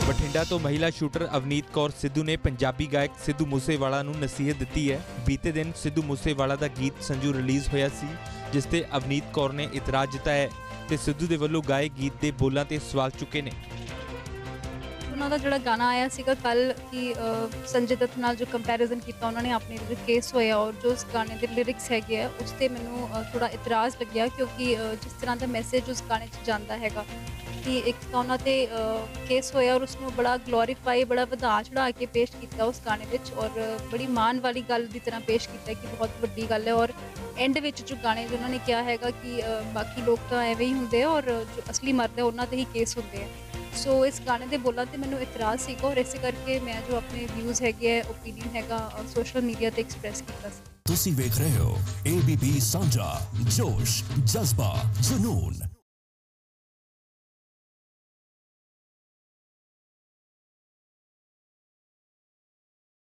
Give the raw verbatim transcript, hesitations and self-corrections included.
ਬਠਿੰਡਾ ਤੋਂ ਮਹਿਲਾ ਸ਼ੂਟਰ ਅਵਨੀਤ ਕੌਰ ਸਿੱਧੂ ਨੇ ਪੰਜਾਬੀ ਗਾਇਕ ਸਿੱਧੂ ਮੂਸੇਵਾਲਾ ਨੂੰ ਨਸੀਹਤ ਦਿੱਤੀ ਹੈ। ਬੀਤੇ ਦਿਨ ਸਿੱਧੂ ਮੂਸੇਵਾਲਾ ਦਾ ਗੀਤ ਸੰਜੂ ਰਿਲੀਜ਼ ਹੋਇਆ ਸੀ, ਜਿਸ ਤੇ ਅਵਨੀਤ ਕੌਰ ਨੇ ਇਤਰਾਜ਼ ਜਤਾਇਆ ਤੇ ਸਿੱਧੂ ਦੇ ਵੱਲੋਂ ਗਾਏ ਗੀਤ ਦੇ ਬੋਲਾਂ ਤੇ ਸਵਾਲ ਚੁੱਕੇ ਨੇ। ਉਹਨਾਂ ਦਾ ਜਿਹੜਾ ਗਾਣਾ ਆਇਆ ਸੀਗਾ ਕੱਲ ਕਿ ਸੰਜੇ ਦੱਤ ਨਾਲ ਜੋ ਕੰਪੈਰੀਜ਼ਨ ਕੀਤਾ ਉਹਨਾਂ ਨੇ ਆਪਣੇ ਵਿਰੁੱਧ ਕੇਸ ਹੋਇਆ, ਔਰ ਜੋ ਉਸ ਗਾਣੇ ਦੇ ਲਿਰਿਕਸ ਹੈਗੇ ਆ ਉਸ 'ਤੇ ਮੈਨੂੰ ਥੋੜਾ ਇਤਰਾਜ਼ ਲੱਗਿਆ, ਕਿਉਂਕਿ ਜਿਸ ਤਰ੍ਹਾਂ ਦਾ ਮੈਸੇਜ ਉਸ ਗਾਣੇ 'ਚ ਜਾਂਦਾ ਹੈਗਾ ਕਿ ਇੱਕ ਤਾਂ ਉਹਨਾਂ 'ਤੇ ਕੇਸ ਹੋਇਆ ਔਰ ਉਸਨੂੰ ਬੜਾ ਗਲੋਰੀਫਾਈ, ਬੜਾ ਵਧਾ ਚੜ੍ਹਾ ਕੇ ਪੇਸ਼ ਕੀਤਾ ਉਸ ਗਾਣੇ ਵਿੱਚ, ਔਰ ਬੜੀ ਮਾਣ ਵਾਲੀ ਗੱਲ ਦੀ ਤਰ੍ਹਾਂ ਪੇਸ਼ ਕੀਤਾ ਕਿ ਬਹੁਤ ਵੱਡੀ ਗੱਲ ਹੈ। ਔਰ ਐਂਡ ਵਿੱਚ ਜੋ ਗਾਣੇ ਦੇ ਉਹਨਾਂ ਨੇ ਕਿਹਾ ਹੈਗਾ ਕਿ ਬਾਕੀ ਲੋਕ ਤਾਂ ਐਵੇਂ ਹੀ ਹੁੰਦੇ ਆ ਔਰ ਜੋ ਅਸਲੀ ਮਰਦ ਹੈ ਉਹਨਾਂ 'ਤੇ ਹੀ ਕੇਸ ਹੁੰਦੇ ਆ। ਸੋ ਇਸ ਗਾਣੇ ਦੇ ਬੋਲਾਂ 'ਤੇ ਮੈਨੂੰ ਇਤਰਾਜ਼ ਸੀਗਾ ਔਰ ਇਸੇ ਕਰਕੇ ਮੈਂ ਜੋ ਆਪਣੇ ਵਿਊਜ਼ ਹੈਗੇ ਹੈ, ਓਪੀਨੀਅਨ ਹੈਗਾ ਸੋਸ਼ਲ ਮੀਡੀਆ 'ਤੇ ਐਕਸਪ੍ਰੈਸ ਕੀਤਾ ਸੀ। ਤੁਸੀਂ ਵੇਖ ਰਹੇ ਹੋ ਏ ਬੀ ਪੀ ਸਾਂਝਾ, ਜੋਸ਼, ਜਜ਼ਬਾ, ਜਨੂਨ।